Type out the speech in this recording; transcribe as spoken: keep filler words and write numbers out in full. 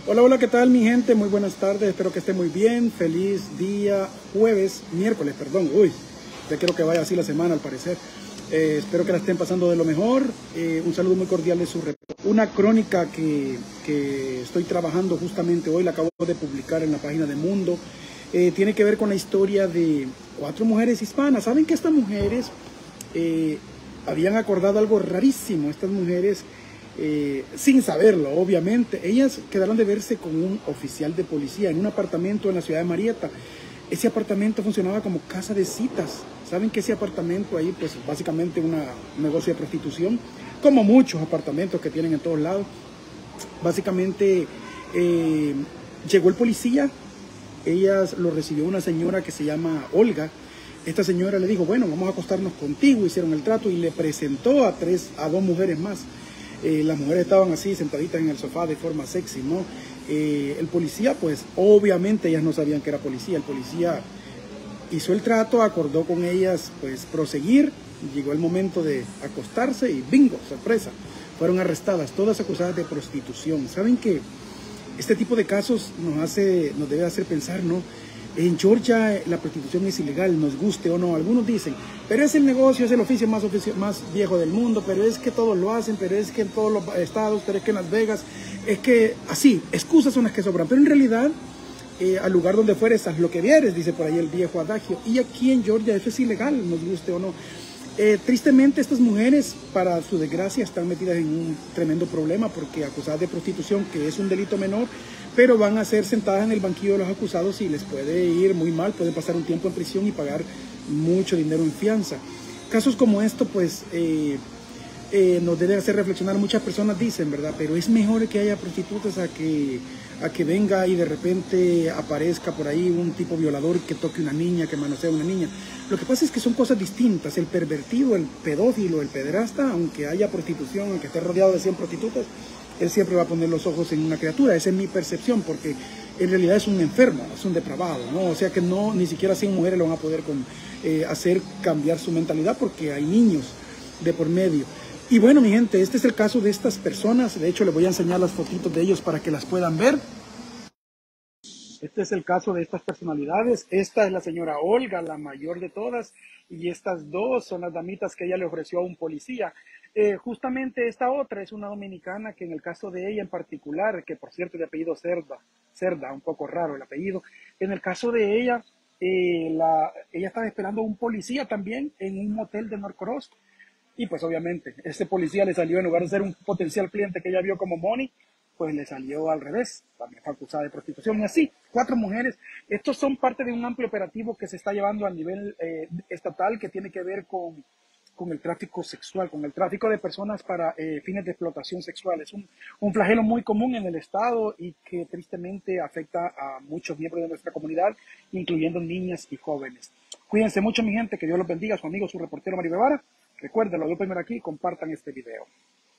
Hola, hola, ¿qué tal mi gente? Muy buenas tardes, espero que esté muy bien. Feliz día jueves, miércoles, perdón. Uy, ya quiero que vaya así la semana al parecer. Eh, espero que la estén pasando de lo mejor. Eh, un saludo muy cordial de su rep. Una crónica que, que estoy trabajando justamente hoy, la acabo de publicar en la página de Mundo. Eh, tiene que ver con la historia de cuatro mujeres hispanas. ¿Saben que estas mujeres eh, habían acordado algo rarísimo? Estas mujeres... Eh, sin saberlo, obviamente, ellas quedaron de verse con un oficial de policía en un apartamento en la ciudad de Marietta. Ese apartamento funcionaba como casa de citas. Saben que ese apartamento ahí, pues básicamente una, un negocio de prostitución, como muchos apartamentos que tienen en todos lados. Básicamente eh, llegó el policía, ellas lo recibió una señora que se llama Olga. Esta señora le dijo, bueno, vamos a acostarnos contigo, hicieron el trato y le presentó a tres, a dos mujeres más. Eh, las mujeres estaban así sentaditas en el sofá de forma sexy, ¿no? Eh, el policía, pues obviamente ellas no sabían que era policía. El policía hizo el trato, acordó con ellas pues proseguir. Llegó el momento de acostarse y bingo, sorpresa, fueron arrestadas, todas acusadas de prostitución. ¿Saben qué? Este tipo de casos nos hace, nos debe hacer pensar, ¿no? En Georgia la prostitución es ilegal, nos guste o no. Algunos dicen, pero es el negocio, es el oficio más, oficio más viejo del mundo, pero es que todos lo hacen, pero es que en todos los estados, pero es que en Las Vegas, es que así, excusas son las que sobran. Pero en realidad, eh, al lugar donde fueres, haz lo que vieres, dice por ahí el viejo adagio. Y aquí en Georgia eso es ilegal, nos guste o no. Eh, tristemente estas mujeres, para su desgracia, están metidas en un tremendo problema porque acusadas de prostitución, que es un delito menor, pero van a ser sentadas en el banquillo de los acusados y les puede ir muy mal, pueden pasar un tiempo en prisión y pagar mucho dinero en fianza. Casos como esto, pues, eh, eh, nos debe hacer reflexionar. Muchas personas dicen, ¿verdad? Pero es mejor que haya prostitutas a que, a que venga y de repente aparezca por ahí un tipo violador que toque una niña, que manosee a una niña. Lo que pasa es que son cosas distintas. El pervertido, el pedófilo, el pederasta, aunque haya prostitución, aunque esté rodeado de cien prostitutas, él siempre va a poner los ojos en una criatura. Esa es mi percepción, porque en realidad es un enfermo, es un depravado, ¿no? O sea que no, ni siquiera cien mujeres lo van a poder con, eh, hacer cambiar su mentalidad, porque hay niños de por medio. Y bueno, mi gente, este es el caso de estas personas. De hecho, les voy a enseñar las fotitos de ellos para que las puedan ver. Este es el caso de estas personalidades. Esta es la señora Olga, la mayor de todas, y estas dos son las damitas que ella le ofreció a un policía. Eh, justamente esta otra es una dominicana que en el caso de ella en particular, que por cierto de apellido Cerda, Cerda, un poco raro el apellido, en el caso de ella, eh, la, ella estaba esperando a un policía también en un motel de Norcross. Y pues obviamente, este policía le salió, en lugar de ser un potencial cliente que ella vio como money, pues le salió al revés, también fue acusada de prostitución. Y así, cuatro mujeres. Estos son parte de un amplio operativo que se está llevando a nivel eh, estatal, que tiene que ver con, con el tráfico sexual, con el tráfico de personas para eh, fines de explotación sexual. Es un, un flagelo muy común en el estado y que tristemente afecta a muchos miembros de nuestra comunidad, incluyendo niñas y jóvenes. Cuídense mucho, mi gente, que Dios los bendiga. Su amigo, su reportero Mario Guevara. Recuerden, lo veo primero aquí, compartan este video.